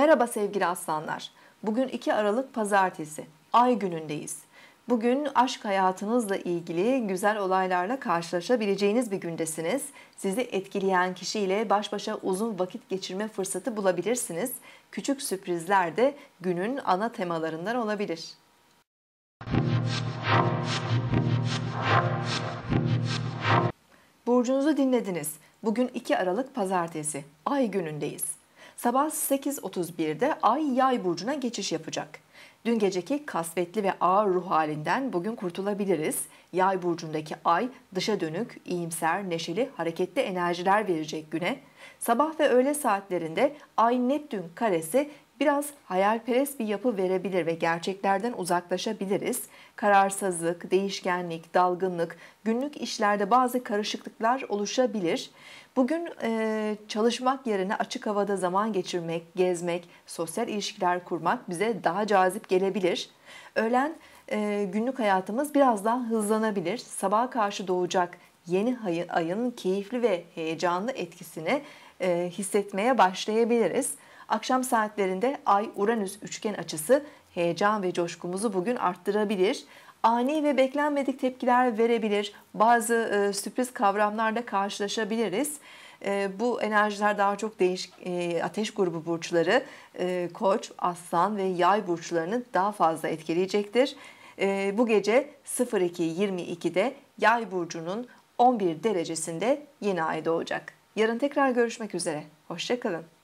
Merhaba sevgili aslanlar. Bugün 2 Aralık Pazartesi. Ay günündeyiz. Bugün aşk hayatınızla ilgili güzel olaylarla karşılaşabileceğiniz bir gündesiniz. Sizi etkileyen kişiyle baş başa uzun vakit geçirme fırsatı bulabilirsiniz. Küçük sürprizler de günün ana temalarından olabilir. Burcunuzu dinlediniz. Bugün 2 Aralık Pazartesi. Ay günündeyiz. Sabah 8.31'de Ay Yay burcuna geçiş yapacak. Dün geceki kasvetli ve ağır ruh halinden bugün kurtulabiliriz. Yay burcundaki Ay dışa dönük, iyimser, neşeli, hareketli enerjiler verecek güne. Sabah ve öğle saatlerinde Ay Neptün karesi biraz hayalperest bir yapı verebilir ve gerçeklerden uzaklaşabiliriz. Kararsızlık, değişkenlik, dalgınlık, günlük işlerde bazı karışıklıklar oluşabilir. Bugün çalışmak yerine açık havada zaman geçirmek, gezmek, sosyal ilişkiler kurmak bize daha cazip gelebilir. Öğlen günlük hayatımız biraz daha hızlanabilir. Sabaha karşı doğacak yeni ayın keyifli ve heyecanlı etkisini hissetmeye başlayabiliriz. Akşam saatlerinde Ay-Uranüs üçgen açısı heyecan ve coşkumuzu bugün arttırabilir. Ani ve beklenmedik tepkiler verebilir. Bazı sürpriz kavramlarla karşılaşabiliriz. Bu enerjiler daha çok ateş grubu burçları, Koç, Aslan ve Yay burçlarını daha fazla etkileyecektir. Bu gece 02.22'de Yay burcunun 11 derecesinde yeni ay doğacak. Yarın tekrar görüşmek üzere. Hoşça kalın.